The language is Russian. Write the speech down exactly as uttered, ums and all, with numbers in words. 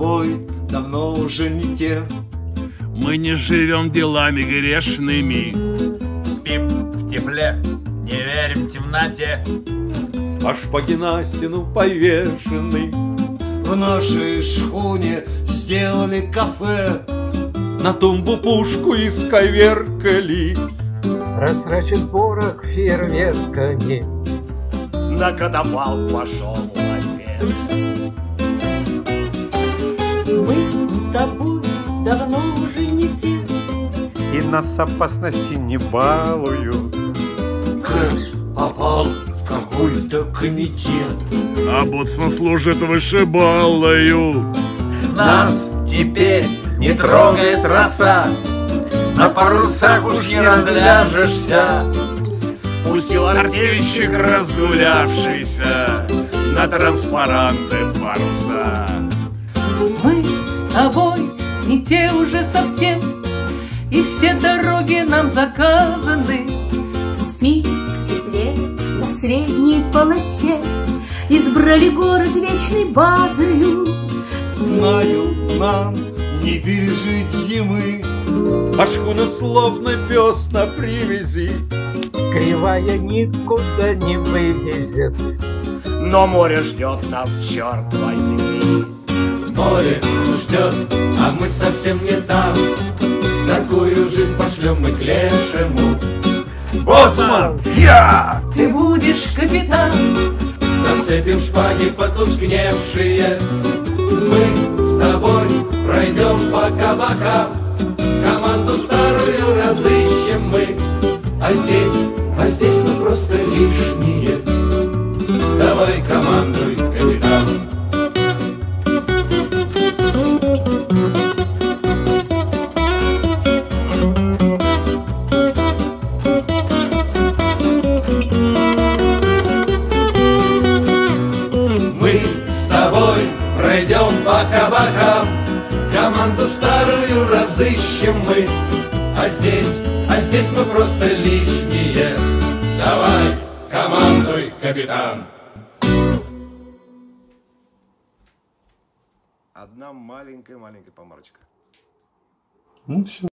тобой давно уже не те. Мы не живем делами грешными. Спим в тепле, не верим темноте. А шпаги на стену повешены. В нашей шхуне сделали кафе. На тумбу пушку исковеркали. Растрачен порох фейерверками. На катафалк пошел лафет. Мы с тобой давно уже не те. И нас опасности не балуют. Кэш попал в какой-то комитет. А боцман служит вышибалою. Нас теперь не трогает роса. На парусах уж не разляжешься. Пустил артельщик разгулявшийся на транспаранты паруса. Мы с тобой не те уже совсем, и все дороги нам заказаны. Спи в тепле на средней полосе. Избрали город вечной базою. Знаю, нам не пережить зимы. А шхуна словно пес на привязи. Кривая никуда не вывезет. Но море ждет нас, черт возьми. Море ждет, а мы совсем не там. Такую жизнь пошлем мы к лешему. Боцман, я! Ты будешь капитан. Нацепим шпаги потускневшие. Мы с тобой пройдем по кабакам. Команду старую разыщем мы. А здесь, а здесь мы просто лишние. Давай командуй, капитан. Мы с тобой пройдем по кабакам. Команду старую разыщем мы. А здесь, а здесь мы просто лишние. Давай, командуй, капитан. Одна маленькая-маленькая помарочка. Ну все.